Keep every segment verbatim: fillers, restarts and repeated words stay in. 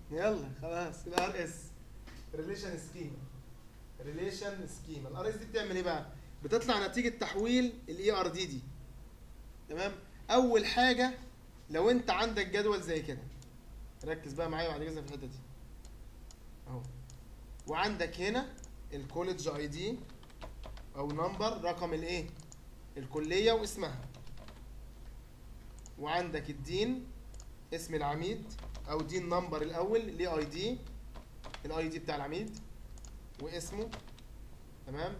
يلا خلاص. الار اس ريليشن سكيما. ريليشن سكيما الار اس دي بتعمل ايه بقى؟ بتطلع نتيجه تحويل الاي ار دي دي. تمام. اول حاجه لو انت عندك جدول زي كده، ركز بقى معايا بعد كده في الحته دي اهو، وعندك هنا الكوليدج اي دي او نمبر، رقم الايه؟ الكليه واسمها، وعندك الدين اسم العميد او دين نمبر الاول ليه اي دي، الاي دي بتاع العميد واسمه. تمام.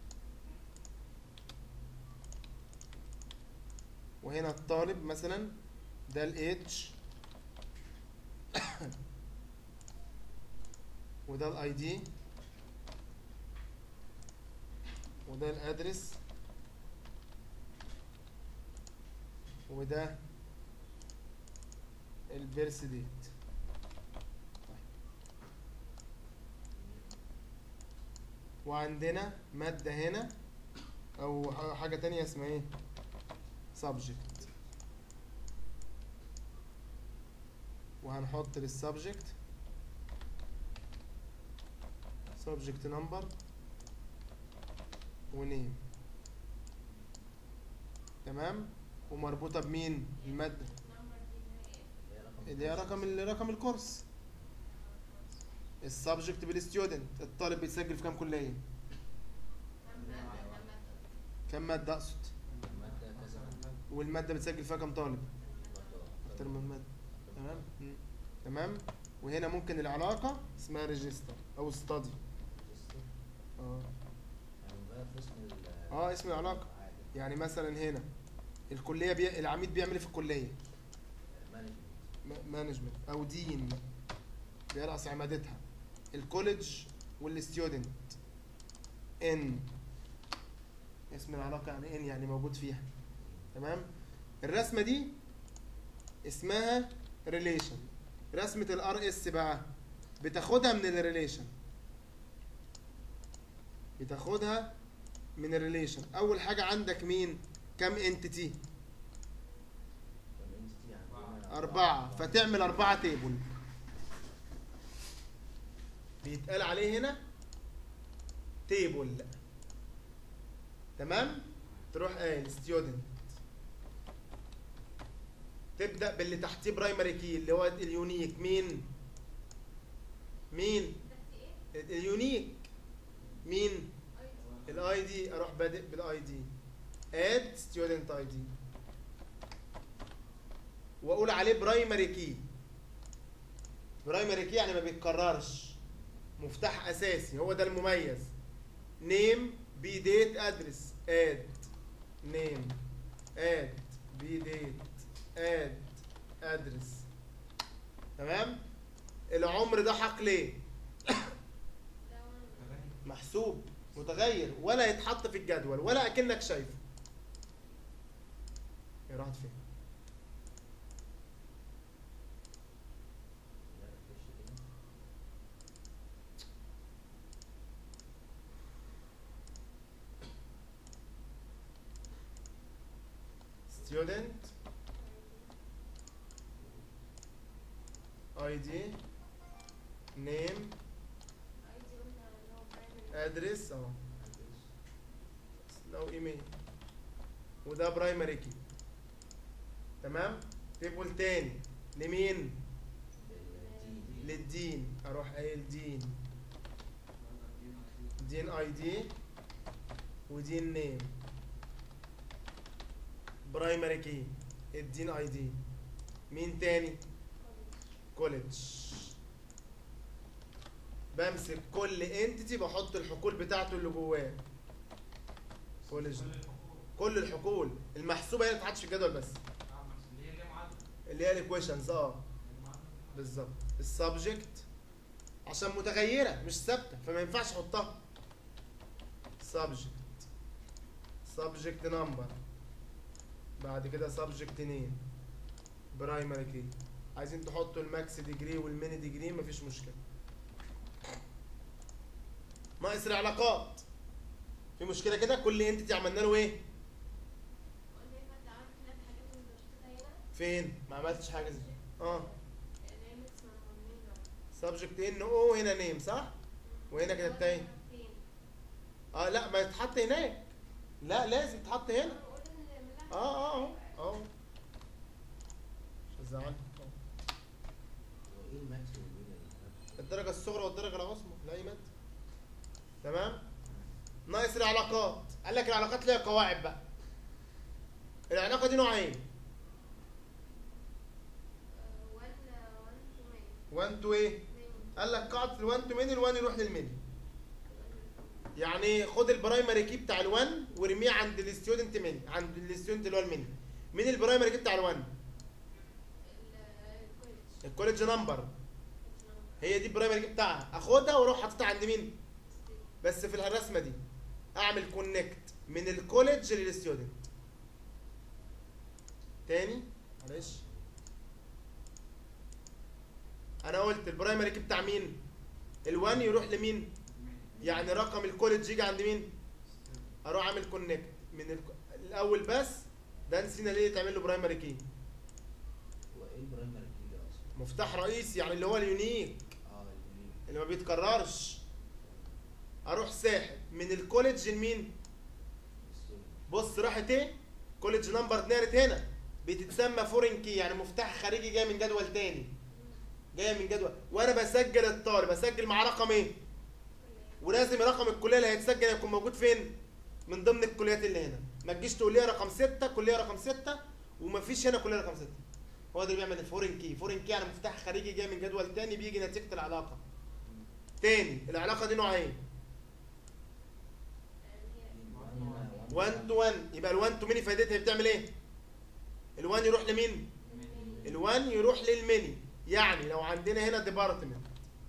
وهنا الطالب مثلا ده الاتش وده الاي دي وده الادرس وده البيرث ديت. طيب. وعندنا مادة هنا او حاجة تانية اسمها ايه؟ subject. وهنحط للسبجكت subject number ونيم. تمام. ومربوطة بمين؟ المادة اللي هي رقم رقم الكورس. السبجكت بالستودنت، الطالب بيتسجل في كام كلية؟ كام مادة اقصد؟ والمادة بتسجل فيها كام طالب؟ اكتر من مادة. تمام؟ مم. تمام؟ وهنا ممكن العلاقة اسمها ريجستر او ستادي. اه اه اسم العلاقة. يعني مثلا هنا الكلية بي... العميد بيعمل ايه في الكلية؟ مانجمنت او دين بيرأس عمادتها. الكوليدج والستودنت ان اسم العلاقة يعني ان يعني موجود فيها. تمام. الرسمة دي اسمها ريليشن. رسمة الار اس بقى بتاخدها من الريليشن، بتاخدها من الريليشن. اول حاجة عندك مين؟ كم انتيتي؟ أربعة. فتعمل أربعة تيبل بيتقال عليه هنا تيبل. تمام. تروح قايل ستودنت، تبدأ باللي تحتيه برايمري كي اللي هو اليونيك. مين؟ مين؟ اليونيك. مين؟ الاي دي. اروح بادئ بالاي دي اد ستودنت اي دي واقول عليه برايمري كي. برايمري كي يعني ما بيتكررش، مفتاح اساسي، هو ده المميز. نيم بي ديت ادرس اد نيم اد بي ديت اد ادرس. تمام. العمر ده حق ليه؟ محسوب متغير ولا يتحط في الجدول ولا اكنك شايفه. هي راحت فين؟ student اي دي نيم ادرس اهو لو ايميل، وده برايمري كي. تمام. تيبل تاني لمين؟ للدين. اروح قايل دين دين اي دي ودين نيم برايمري كي الدين اي دي. مين تاني؟ كوليدج. بمسك كل انتيتي بحط الحقول بتاعته اللي جواه. كوليدج كل الحقول المحسوبه هي اللي بتتحط في الجدول بس، اللي هي الايكويشنز. اه بالظبط. السبجكت عشان متغيره مش ثابته فما ينفعش احطها. سبجكت سبجكت نمبر، بعد كده سبجكت نيم برايمري كي. عايزين تحطوا الماكس ديجري والميني ديجري مفيش مشكله. ناقص العلاقات. في مشكله كده؟ كل انتيتي عملنا له ايه؟ فين؟ ما عملتش حاجه زي اه سبجكت ان او هنا نيم صح؟ وهنا كتبت ايه؟ اه لا ما يتحط هناك. لا لازم يتحط هنا. اه اه اهو اهو. مش هتزعلني. هو ايه الماكس والمينيمم؟ الدرجة الصغرى والدرجة العظمى لأي مادة. تمام؟ ناقص العلاقات. قال لك العلاقات ليها قواعد بقى. العلاقة دي نوعين. واحد تو ايه؟ قال لك قاعدة ال1 تو ميني، ال1 يروح للميني. يعني خد البرايمري كي بتاع ال1 وارميه عند الستودنت ميني، عند الستودنت اللي هو الميني. مين البرايمري كي بتاع ال1؟ الكوليدج نمبر. هي دي البرايمري كي بتاعها، اخدها واروح حاططها عند مين؟ بس في الرسمه دي اعمل كونكت من الكوليدج للستودنت. تاني معلش، انا قلت البرايمري كي بتاع مين؟ ال1 يروح لمين؟ يعني رقم الكوليدج يجي عند مين؟ اروح اعمل كونكت من الاول. بس ده نسينا ليه تعمل له برايمري كي. هو ايه البرايمري كي ده اصلا؟ مفتاح رئيسي، يعني اللي هو اليونيك اه اليونيك اللي ما بيتكررش. اروح ساحب من الكوليدج لمين؟ بص راحت ايه؟ كوليدج نمبر اتنقلت هنا، بتتسمى فورين كي، يعني مفتاح خارجي جاي من جدول تاني، جاي من جدول. وانا بسجل الطالب بسجل معاه رقم ايه؟ ولازم رقم الكليه اللي هيتسجل يكون موجود فين؟ من ضمن الكليات اللي هنا. ما تجيش تقول لي رقم ستة كليه رقم ستة ومفيش هنا كليه رقم ستة. هو ده اللي بيعمل الفورين كي. فورين كي يعني مفتاح خارجي جاي من جدول تاني بيجي نتيجه العلاقه. تاني العلاقه دي نوعين، واحد تو واحد. يبقى ال1 تو ميني فايدتها بتعمل ايه؟ ال1 يروح لمين؟ ال1 يروح للميني. يعني لو عندنا هنا ديبارتمنت،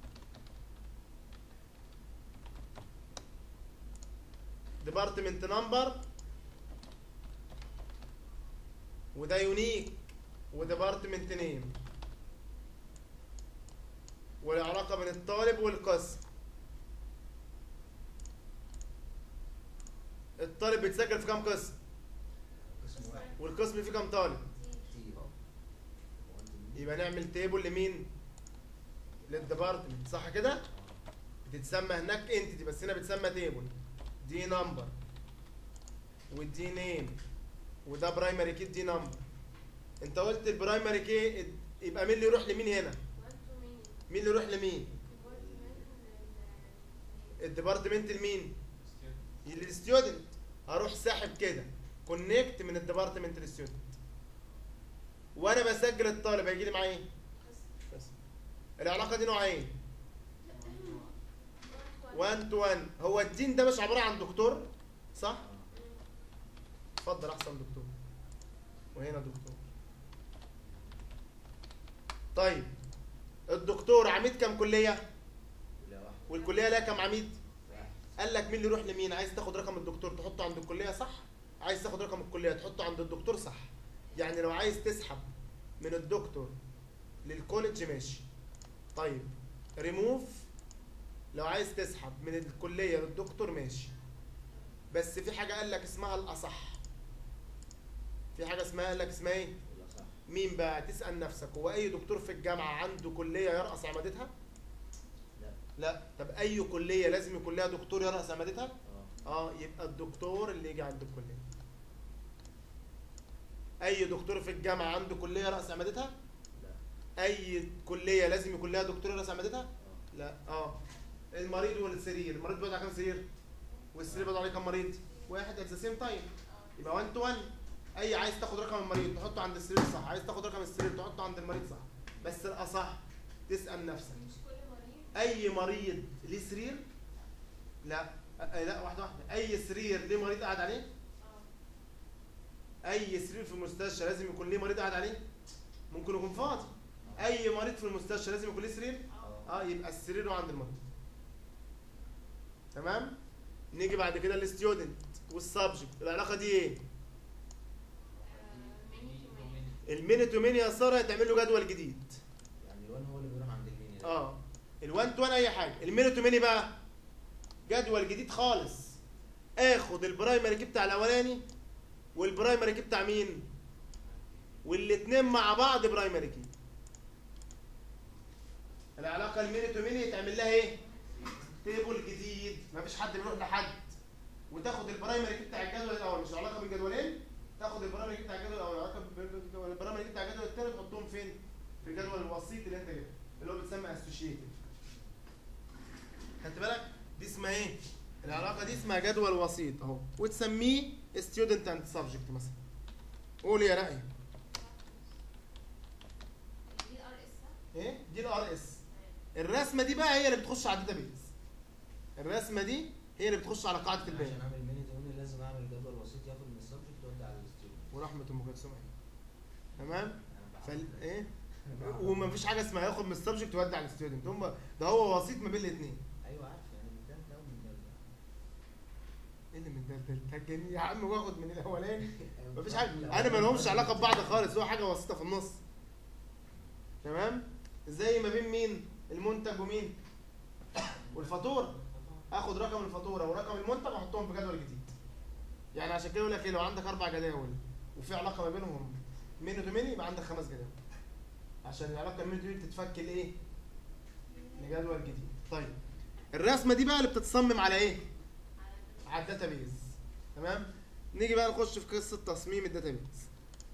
ديبارتمنت نمبر، وده يونيك، وديبارتمنت نيم، والعلاقه بين الطالب والقسم. الطالب بيتسجل في كام قسم؟ قسم واحد والقسم فيه كام طالب؟ كتير. يبقى نعمل تيبل لمين؟ للديبارتمنت صح كده؟ بتتسمى هناك انتيتي بس هنا بتسمى تيبل. دي نمبر ودي نيم وده برايمري كي دي نمبر. انت قلت البرايمري كي يبقى مين اللي يروح لمين هنا؟ مين اللي يروح لمين؟ الديبارتمنت لمين؟ للستودنت. اروح ساحب كده كونكت من الديبارتمنت للستودنت. وانا بسجل الطالب هيجي لي معاه ايه؟ بس العلاقه دي نوعين، واحد تو واحد. هو الدين ده مش عباره عن دكتور صح؟ اتفضل احسن دكتور، وهنا دكتور. طيب الدكتور عميد كام كليه؟ كلية واحدة. والكليه لها كام عميد؟ واحد. قال لك مين اللي يروح لمين؟ عايز تاخد رقم الدكتور تحطه عند الكليه صح؟ عايز تاخد رقم الكليه تحطه عند الدكتور صح؟ يعني لو عايز تسحب من الدكتور للكوليدج ماشي. طيب ريموف لو عايز تسحب من الكليه للدكتور ماشي. بس في حاجه قال لك اسمها الاصح. في حاجه اسمها قال لك اسمها ايه؟ ولا صح؟ مين بقى؟ تسال نفسك، هو اي دكتور في الجامعه عنده كليه يرأس عمادتها؟ لا. لا. طب اي كليه لازم يكون لها دكتور يرأس عمادتها؟ اه. اه يبقى الدكتور اللي يجي عند الكليه. اي دكتور في الجامعه عنده كليه رأس عمادتها؟ لا. اي كليه لازم يكون لها دكتور رأس عمادتها؟ اه. لا. اه المريض والسرير، المريض بيقعد على كام سرير؟ والسرير بيقعد عليه كام مريض؟ واحد ات ذا سيم تايم. يبقى واحد تو واحد. اي عايز تاخد رقم المريض تحطه عند السرير صح، عايز تاخد رقم السرير تحطه عند المريض صح. بس الاصح تسال نفسك اي مريض ليه سرير؟ لا. أه لا واحده واحده. اي سرير ليه مريض قاعد عليه؟ اي سرير في المستشفى لازم يكون ليه مريض قاعد عليه؟ ممكن يكون فاضي. اي مريض في المستشفى لازم يكون ليه سرير؟ اه يبقى السرير هو عند المريض. تمام؟ نيجي بعد كده للستودنت والسبجكت. العلاقه دي ايه؟ الميني تو ميني يا ساره هتعمل له جدول جديد. يعني الوان هو اللي بيروح عند الميني ده. اه الوان تو وان اي حاجه. الميني تو ميني بقى جدول جديد خالص. اخد البرايمري كي بتاع الاولاني والبرايمري كي بتاع مين؟ والاثنين مع بعض برايمري كي. العلاقه الميني تو ميني يتعمل لها ايه؟ تيبل جديد، مفيش حد بيروح لحد وتاخد البرايمري كي بتاع الجدول الاول، مش علاقه بالجدولين، تاخد البرايمري كي بتاع الجدول الاول العلاقه بالبرايمري كي بتاع الجدول الثاني تحطهم فين؟ في الجدول الوسيط اللي انت جبته اللي هو بيتسمى اسوشيتد. خدت بالك؟ دي اسمها ايه؟ العلاقه دي اسمها جدول وسيط اهو، وتسميه ستودنت اند سبجكت مثلا. قول يا رأي. دي ار اس. ايه؟ دي الار اس. الرسمه دي بقى هي اللي بتخش على الداتابيز. الرسمه دي هي اللي بتخش على قاعده البيانات. عشان اعمل ميني تو ميني لازم اعمل جدول بسيط ياخد من السبجكت ويودي على الستودنت. ورحمه ام كلثوم اهي. تمام؟ فال ايه؟ ومفيش حاجه اسمها ياخد من السبجكت ويودي على الستودنت، هم ده هو وسيط ما بين الاثنين. ايوه عارف، يعني من ده لده ومن ده لده. ايه اللي من ده لده؟ الجميل يا عم، واخد من الاولاني. مفيش حاجه، انا ما لهمش علاقه ببعض خالص، هو حاجه وسيطه في النص. تمام؟ زي ما بين مين؟ المنتج ومين؟ والفاتوره. اخد رقم الفاتوره ورقم المنتج واحطهم في جدول جديد. يعني عشان كده يقول لك ايه، لو عندك اربع جداول وفي علاقه ما بينهم ميني تو ميني يبقى عندك خمس جداول. عشان العلاقه الميني تو ميني تتفك لايه؟ لجدول جديد. طيب الرسمه دي بقى اللي بتتصمم على ايه؟ على الداتابيز. تمام؟ نيجي بقى نخش في قصه تصميم الداتابيز.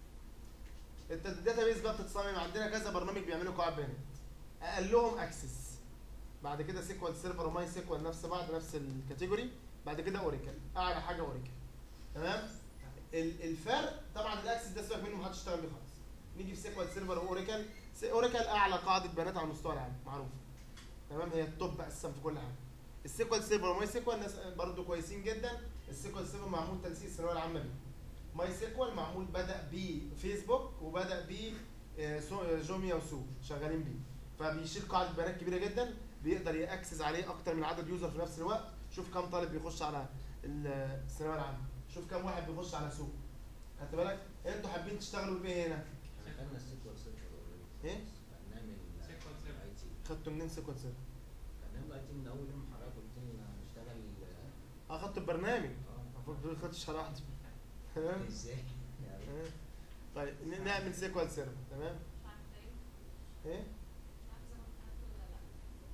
الداتابيز بقى بتتصمم، عندنا كذا برنامج بيعملوا قواعد بيانات. اقلهم اكسس، بعد كده سيكوال سيرفر وماي سيكوال نفس بعض نفس الكاتيجوري، بعد كده اوريكل، اعلى حاجه اوريكل. تمام؟ الفرق طبعا الاكسس ده سيبك منه محدش يشتغل بيه خالص. نيجي في سيكوال سيرفر واوريكل، اوريكل اعلى قاعده بيانات على المستوى العالمي معروف. تمام؟ هي التوب اساسا في كل حاجه. السيكوال سيرفر وماي سيكوال ناس برضه كويسين جدا. السيكوال سيرفر معمول تنسيق الثانويه العامه بيه. ماي سيكوال معمول بدا بيه فيسبوك وبدا بيه جوميا وسو شغالين بيه، فبيشيل قاعده بيانات كبيره جدا، بيقدر ياكسس عليه اكتر من عدد يوزر في نفس الوقت. شوف كم طالب بيخش على الثانويه العامه، شوف كم واحد بيخش على سوق. خدت بالك؟ انتوا حابين تشتغلوا بايه هنا؟ احنا خدنا السيكوال سيرفر اوريدي. ايه؟ برنامج سيكوال سيرفر. اي تي. خدتوا منين سيكوال سيرفر؟ برنامج اي تي من اول يوم حضرتك قلت لي هنشتغل. اه خدتوا البرنامج. اه المفروض ما خدتش شهر واحد. تمام؟ ازاي؟ آه. طيب ن- نعمل سيكوال سيرفر. تمام؟ مش عارفه ايه. ايه؟ مش عارفه اذا كنت عارفه ولا لا.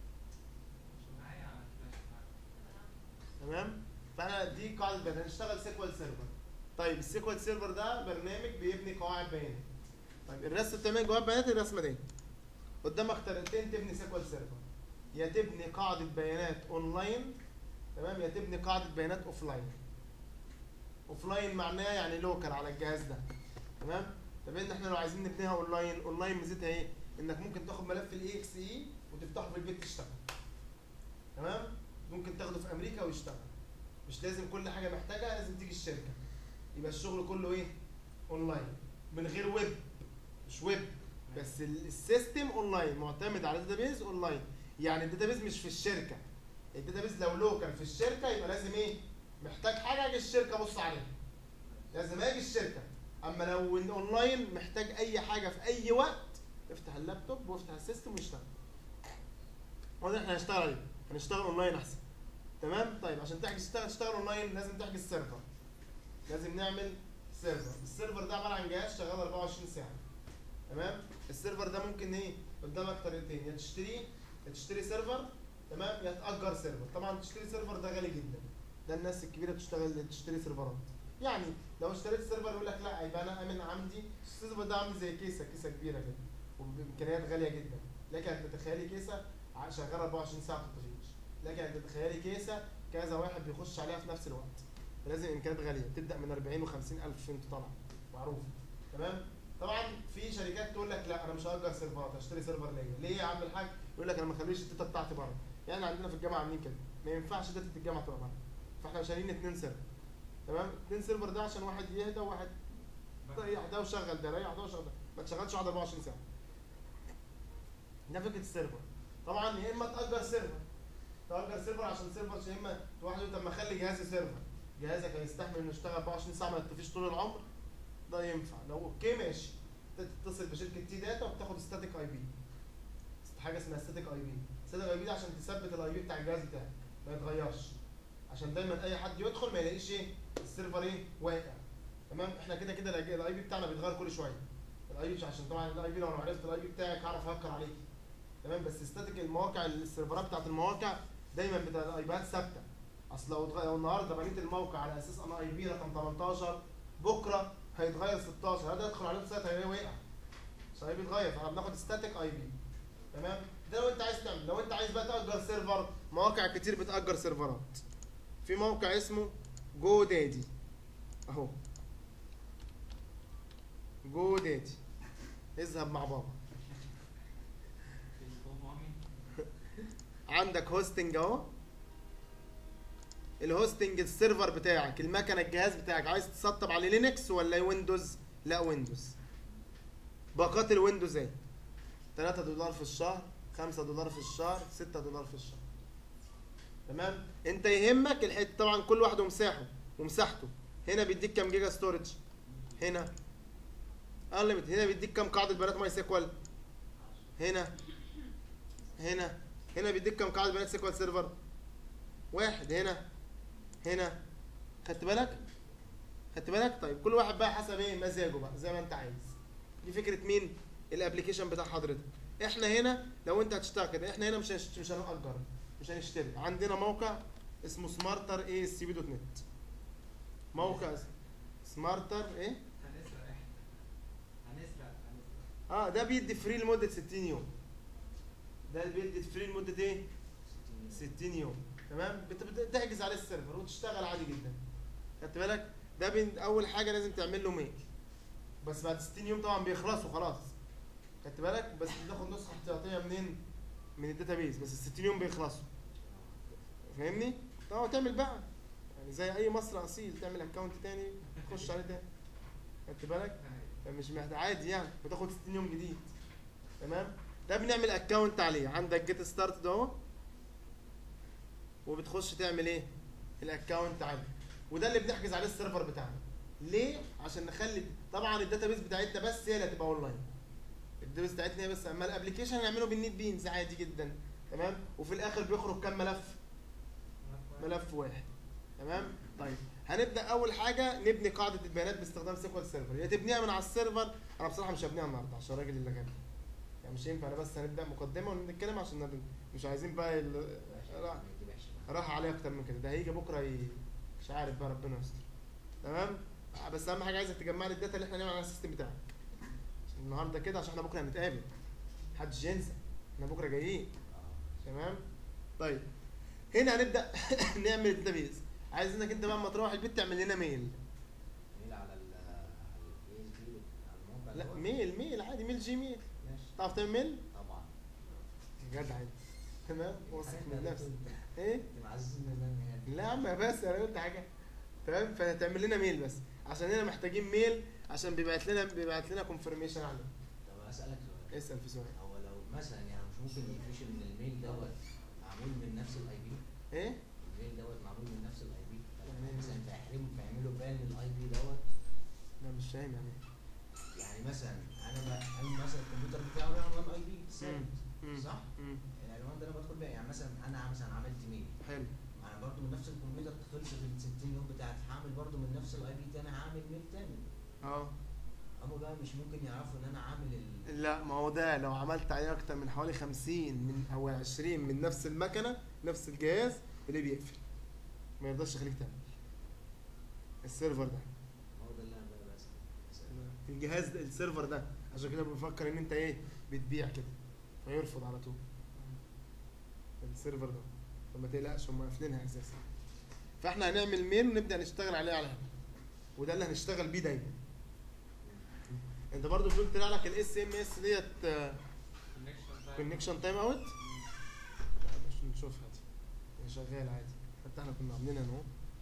معايا على فلاش معايا. تمام؟ فانا دي قاعده بيانات، نشتغل سيكوال سيرفر. طيب السيكوال سيرفر ده برنامج بيبني قواعد بيانات. طيب الرسم بتعمل قواعد بيانات، الرسمه دي قدامك طريقتين تبني سيكوال سيرفر، يا تبني قاعده بيانات اونلاين، تمام، يا تبني قاعده بيانات اوفلاين. اوفلاين معناه يعني لوكال على الجهاز ده. تمام؟ طب ان احنا لو عايزين نبنيها اونلاين، اونلاين ميزتها ايه؟ انك ممكن تاخد ملف الاي اكس اي وتفتحه في البيت تشتغل. تمام؟ ممكن تاخده في امريكا ويشتغل. مش لازم كل حاجه محتاجها لازم تيجي الشركه. يبقى الشغل كله ايه؟ اونلاين من غير ويب. مش ويب بس ال- السيستم اونلاين، معتمد على الداتابيز اونلاين. يعني الداتابيز مش في الشركه. الداتابيز لو لوكال في الشركه يبقى لازم ايه؟ محتاج حاجه اجي الشركه ابص عليها. لازم اجي الشركه. اما لو اونلاين محتاج اي حاجه في اي وقت، افتح اللابتوب وافتح السيستم واشتغل. واضح احنا هنشتغل عليه، هنشتغل اونلاين احسن. تمام؟ طيب عشان تحجز تشتغل تشتغل اونلاين لازم تحجز سيرفر. لازم نعمل سيرفر. السيرفر ده عباره عن جهاز شغال اربعة وعشرين ساعه. تمام؟ السيرفر ده ممكن ايه؟ قدامك طريقتين، يا تشتريه يا تشتري سيرفر، تمام، يا تأجر سيرفر. طبعا تشتري سيرفر ده غالي جدا. ده الناس الكبيره بتشتغل تشتري سيرفرات. يعني لو اشتريت سيرفر يقول لك لا يبقى انا امن عندي السيرفر ده عامل زي كيسه كيسه كبيره كده وبامكانيات غاليه جدا. لكن انت تتخيلي كيسه شغاله اربعة وعشرين ساعه ما بتطفيش. لكن انت تتخيلي كيسه كذا واحد بيخش عليها في نفس الوقت. لازم امكانيات غاليه، تبدا من اربعين وخمسين الف فين طالعه معروف. تمام؟ طبعا في شركات تقول لك لا انا مش هاجر سيرفرات، هشتري سيرفر ليا. ليه يا عم الحاج؟ يقول لك انا ما اخليش الداتا بتاعتي بره. يعني عندنا في الجامعه عاملين كده، ما ينفعش داتا الجامعه تبقى بره. فاحنا شاريين اتنين سيرفر. تمام؟ اتنين سيرفر ده عشان واحد يهدى وواحد ريح ده وشغل ده، ريح ده وشغل ده، ما تشغلش واحد اربعة وعشرين ساعه. ده فكره السيرفر. طبعا يا اما تاجر سيرفر، تاجر سيرفر عشان سيرفر، يا اما واحد يقول طب ما اخلي جهازي سيرفر، جهازك هيستحمل انه يشتغل اربعة وعشرين ساعه ما يطفيش طول العمر. ده ينفع لو اوكي ماشي. تتصل بشركه تي داتا وبتاخد ستاتيك اي بي، حاجه اسمها ستاتيك اي بي. ستاتيك اي بي ده عشان تثبت الاي بي بتاع الجهاز بتاعك ما يتغيرش، عشان دايما اي حد يدخل ما يلاقيش ايه السيرفر ايه واقع. تمام؟ احنا كده كده الاي بي بتاعنا بيتغير كل شويه. الاي بي عشان طبعا الاي بي لو انا عرفت الاي بي بتاعك هعرف اهكر عليك. تمام. بس ستاتيك المواقع السيرفرات بتاعت المواقع دايما بتاع الايباد ثابته. اصل لو اتغ- لو النهارده بنيت الموقع على اساس انا اي بي رقم تمنتاشر، بكره هيتغير ستاشر، هذا يدخل عليه سايت هيلاقيه وقع، عشان اي بي اتغير، فاحنا بناخد ستاتيك اي بي. تمام. ده لو انت عايز تعمل. لو انت عايز بقى تأجر سيرفر، مواقع كتير بتأجر سيرفرات. في موقع اسمه جو دادي اهو، جو دادي، اذهب مع بابا. عندك هوستنج اهو. الهوستنج السيرفر بتاعك، المكنه الجهاز بتاعك عايز تسطب عليه لينكس ولا ويندوز؟ لا ويندوز. باقات الويندوز ايه؟ تلاتة دولار في الشهر، خمسة دولار في الشهر، ستة دولار في الشهر. تمام. انت يهمك الحته، طبعا كل واحد ومساحه ومساحته. هنا بيديك كام جيجا ستورج؟ هنا انليميتد. هنا بيديك كام قاعده بيانات ماي سيكوال؟ هنا هنا هنا بيديك كام قاعده بيانات سيكوال سيرفر؟ واحد. هنا هنا خدت بالك؟ خدت بالك؟ طيب كل واحد بقى حسب ايه مزاجه بقى، زي ما انت عايز. دي فكره مين؟ الابلكيشن بتاع حضرتك. احنا هنا لو انت هتشتغل كده، احنا هنا مش هنشت... مش هنأجر، مش هنشتري. عندنا موقع اسمه سمارتر اي اس بي دوت نت. موقع سمارتر ايه؟ هنسرق احنا هنسرق هنسرق اه ده بيدي فري لمده ستين يوم. ده اللي بيدي فري لمده ايه؟ ستين يوم. تمام. بت- بت- بتحجز عليه السيرفر وتشتغل عادي جدا. خدت بالك؟ ده بين اول حاجه لازم تعمل له ميل، بس بعد ستين يوم طبعا بيخلصوا خلاص. خدت بالك؟ بس بتاخد نسخه احتياطيه منين؟ من الداتابيز، بس ال ستين يوم بيخلصوا. فاهمني؟ طبعا تعمل بقى يعني زي اي مصري اصيل، تعمل اكونت تاني تخش عليه تاني. خدت بالك؟ فمش محتاج، عادي يعني، بتاخد ستين يوم جديد. تمام. ده بنعمل اكونت عليه. عندك جيت ستارت ده اهو، وبتخش تعمل ايه؟ الاكونت عليه. وده اللي بنحجز عليه السيرفر بتاعنا. ليه؟ عشان نخلي طبعا الداتابيز بتاعتنا بس هي اللي هتبقى اونلاين. الداتابيز بتاعتنا هي بس، اما الابلكيشن هنعمله بالنيت بينز عادي جدا. تمام. وفي الاخر بيخرج كام ملف؟ ملف واحد. تمام. طيب هنبدا اول حاجه نبني قاعده البيانات باستخدام سيكوال سيرفر. يا تبنيها من على السيرفر، انا بصراحه مش هبنيها النهارده عشان الراجل اللي جنبي يعني مش ينفع. انا بس هنبدا مقدمه ونتكلم عشان ندن. مش عايزين بقى ال... راح راح عليه اكتر من كده. ده هيجي بكره ي... مش عارف بقى، ربنا يستر. تمام. بس اهم حاجه عايزك تجمع لي الداتا اللي احنا هنعمل على السيستم بتاعك عشان النهارده كده، عشان احنا بكره هنتقابل. محدش ينسى احنا بكره جايين. تمام. طيب هنا هنبدا نعمل الداتابيز. عايز انك انت بقى اما تروح البيت تعمل لنا ميل. ميل على ال على الاي اس بي على الموقع لا دوت؟ ميل ميل عادي، ميل جيميل. ماشي تعرف تعمل ميل؟ طبعا. جدع انت. تمام. واثق من حاجة نفسك. كنت- ايه؟ كنت معزز من زمان يعني. لا يا عم بس انا قلت حاجه. تمام. فهتعمل لنا ميل بس، عشان هنا محتاجين ميل، عشان بيبعت لنا بيبعت لنا كونفirmation عليه. طب اسالك سؤال، اسال في سؤال. هو لو مثلا يعني مش ممكن يفرش ان الميل دوت معمول من نفس الاي بي؟ ايه؟ الميل دوت معمول من نفس الاي بي، يعني مثلا تحرموا تعملوا بان للاي بي دوت. لا مش فاهم يعني يعني مثلا انا ب- انا مثلا الكمبيوتر بتاعي له عنوان اي بي ثابت ايه؟ صح؟ امم العنوان ده انا بدخل بيه، يعني مثلا انا مثلا عملت ميل، حلو. انا برضو من نفس الكمبيوتر خلصت ال ستين يوم بتاعتي، هعمل برضو من نفس الاي بي تاني، هعمل ميل تاني. اه هم بقى مش ممكن يعرفوا ان انا عامل ال لا، ما هو ده لو عملت عليه اكتر من حوالي خمسين من او عشرين من نفس المكنه نفس الجهاز اللي بيقفل، ما يرضاش يخليك تعمل السيرفر ده. هو ده اللي انا بقى بسأل. الجهاز السيرفر ده عشان كده بنفكر ان انت ايه بتبيع كده، فيرفض على طول السيرفر ده. فما تقلقش، هم قافلينها اساسا. فاحنا هنعمل ميل ونبدا نشتغل عليه على هنا، وده اللي هنشتغل بيه دايما. انت برضو بتقول طلع لك الاس ام اس ديت كونكشن تايم اوت. عشان نشوفها دي هي شغاله عادي، حتى احنا كنا عاملينها اهو.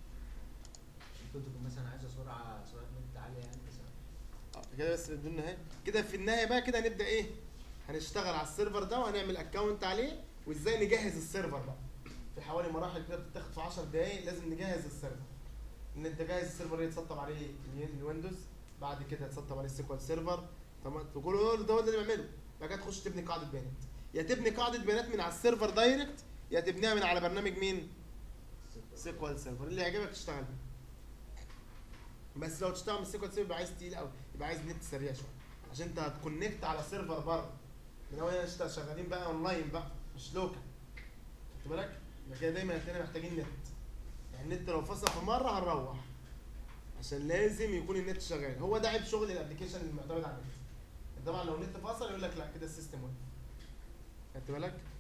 كنت تكون مثلا عايزه سرعه سرعه نت عاليه يعني مثلا. اه كده بس بدون نهايه كده. في النهايه بقى كده هنبدا ايه، هنشتغل على السيرفر ده وهنعمل اكونت عليه، وازاي نجهز السيرفر بقى. في حوالي مراحل كده بتاخد في عشر دقايق. لازم نجهز السيرفر، ان انت جاهز السيرفر يتسطب عليه الويندوز، بعد كده تسطب عليه السيكوال سيرفر. تمام. كل ده اللي بيعمله. بعد كده تخش تبني قاعده بيانات، يا تبني قاعده بيانات من على السيرفر دايركت، يا تبنيها من على برنامج مين؟ سيكوال سيرفر، اللي يعجبك تشتغل بيه. بس لو تشتغل من السيكوال سيرفر يبقى عايز تقيل قوي، يبقى عايز نت سريع شويه، عشان انت هتكونكت على سيرفر بره. من اول هنا شغالين بقى اونلاين بقى مش لوكال. خدت بالك؟ يبقى كده دايما هتلاقينا محتاجين نت. يعني النت لو فصل في مره هنروح. عشان لازم يكون النت شغال. هو ده عيب شغل الابلكيشن اللي معتمد على النت. طبعا لو النت فصل يقول لك لا كده السيستم وقف. خدت بالك؟